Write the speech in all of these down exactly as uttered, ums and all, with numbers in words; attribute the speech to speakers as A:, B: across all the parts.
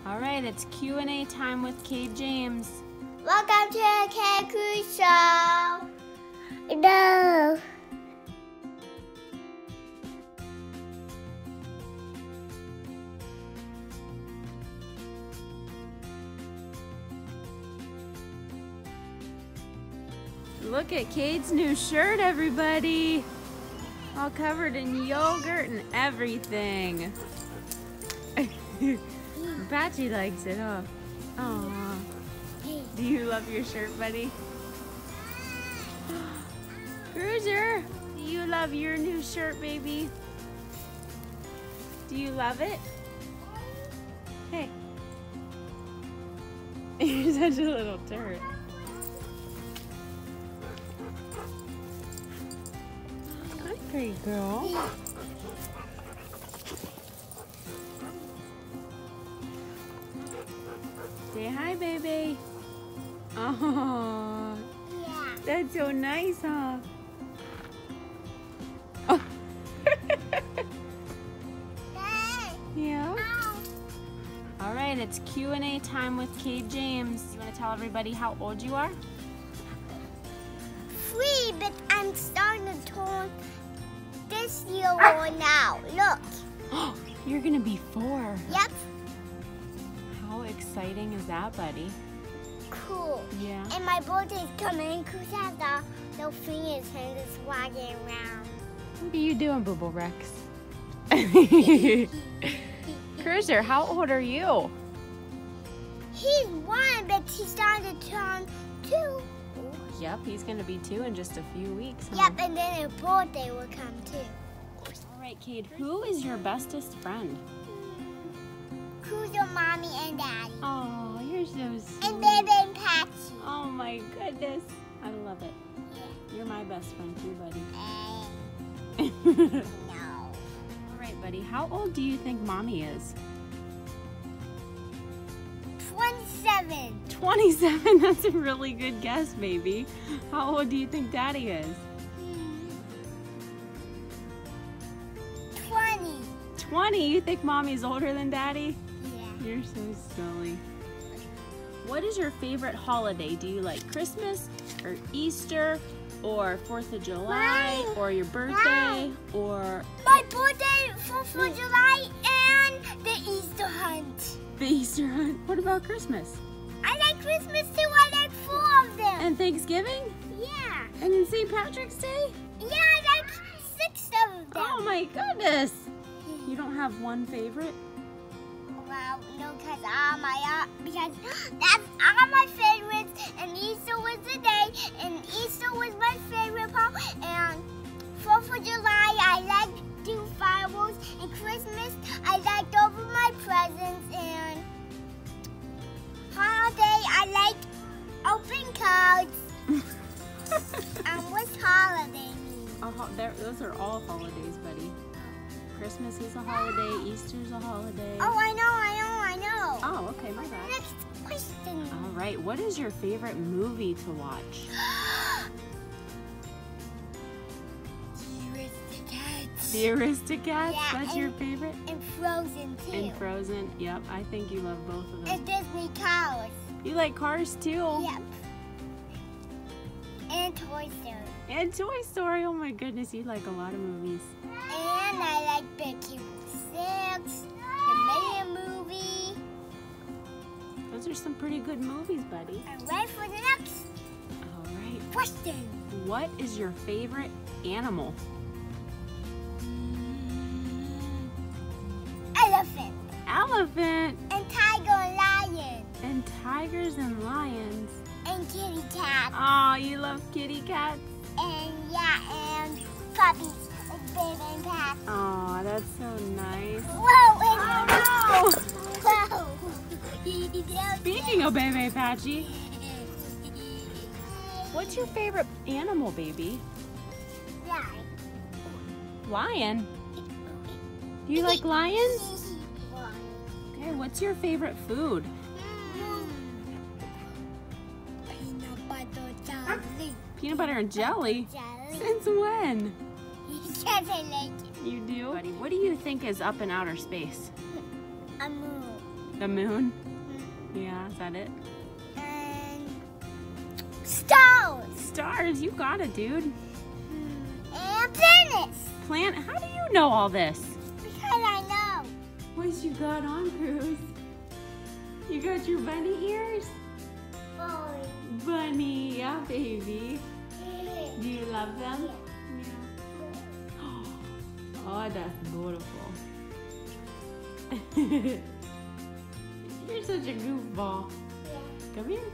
A: All right, it's Q and A time with Cade James.
B: Welcome to the Cade Cruz Show. No.
A: Look at Cade's new shirt, everybody. All covered in yogurt and everything. Patchy likes it, huh? Aww. Do you love your shirt, buddy? Cruiser, do you love your new shirt, baby? Do you love it? Hey. You're such a little turd. Hi, great girl. Say hi, baby. Oh,
B: Yeah.
A: that's so nice, huh? Oh.
B: Hey.
A: Yeah.
B: Ow.
A: All right, it's Q and A time with Cade James. You want to tell everybody how old you are?
B: Three, but I'm starting to turn this year old now. Look.
A: You're gonna be four.
B: Yep.
A: How exciting is that, buddy?
B: Cool.
A: Yeah.
B: And my birthday's coming. Cruz has the little fingers and just wagging around.
A: What are you doing, Boo Boo Rex? Cruiser, how old are you?
B: He's one, but he's starting to turn two.
A: Yep, he's gonna be two in just a few weeks. Huh?
B: Yep, and then his birthday will come too.
A: All right, Cade, who is your bestest friend?
B: Cruz, your mommy and daddy.
A: Oh, you're so sweet.
B: And Baby and Patsy.
A: Oh my goodness. I love it.
B: Yeah.
A: You're my best friend too, buddy.
B: Uh, no.
A: All right, buddy. How old do you think mommy is?
B: twenty-seven.
A: twenty-seven. That's a really good guess, baby. How old do you think daddy is?
B: twenty.
A: twenty. You think mommy's older than daddy?
B: Yeah.
A: You're so silly. What is your favorite holiday? Do you like Christmas or Easter or fourth of July
B: Wow.
A: or your birthday or
B: My birthday, fourth of July, and the Easter hunt.
A: the Easter hunt? What about Christmas?
B: I like Christmas too. I like four of them.
A: And Thanksgiving?
B: Yeah.
A: And then Saint Patrick's Day?
B: Yeah, I like six of them.
A: Oh my goodness! You don't have one favorite?
B: Well, no, because all my uh, because that's all my favorites, and Easter was the day, and Easter was my favorite part, and fourth of July I like do fireworks, and Christmas I like open my presents, and holiday I like open cards. And what's holiday mean?
A: Uh, ho- there- those are all holidays, buddy. Christmas is a holiday, Easter's a holiday.
B: Oh, I know, I know, I know.
A: Oh, okay, my bad.
B: Next question.
A: All right, what is your favorite movie to watch?
B: Aristocats.
A: The Aristocats?
B: Yeah,
A: That's
B: and-
A: your favorite?
B: And Frozen too.
A: And Frozen? Yep, I think you love both of them.
B: And Disney Cars.
A: You like Cars too?
B: Yep. And Toy Story.
A: And Toy Story. Oh my goodness, you like a lot of movies.
B: And I like Big Hero Six, the Mayor movie.
A: Those are some pretty good movies, buddy.
B: I'm ready for the next
A: All right.
B: question.
A: What is your favorite animal?
B: Elephant.
A: Elephant.
B: And Tiger and Lion.
A: And tigers and lions.
B: And Kitty Cat.
A: Oh, you love kitty cats?
B: And yeah, and puppies. Like Baby and Pat.
A: Oh, that's so nice.
B: Whoa,
A: Oh,
B: and Whoa.
A: Speaking of Baby Patchy, what's your favorite animal, baby?
B: Yeah.
A: Lion. Do you like lions? Okay, what's your favorite food?
B: Peanut butter jelly.
A: Peanut butter and jelly?
B: Jelly.
A: Since when?
B: Because I like it.
A: You do? Buddy, what do you think is up in outer space?
B: A moon.
A: The moon? Yeah, is that it?
B: And stars.
A: Stars, you got it, dude.
B: And planets.
A: Plant, how do you know all this?
B: Because I know.
A: What you got on, Cruz? You got your bunny ears?
B: Boy.
A: Bunny, yeah, baby. Do you love them?
B: Yeah.
A: Oh, that's beautiful. You're such a goofball.
B: Yeah.
A: Come here.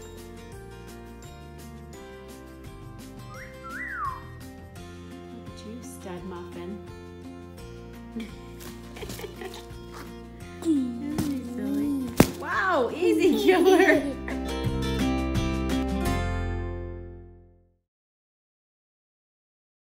A: Look at you, stud muffin. Silly. Wow, easy killer.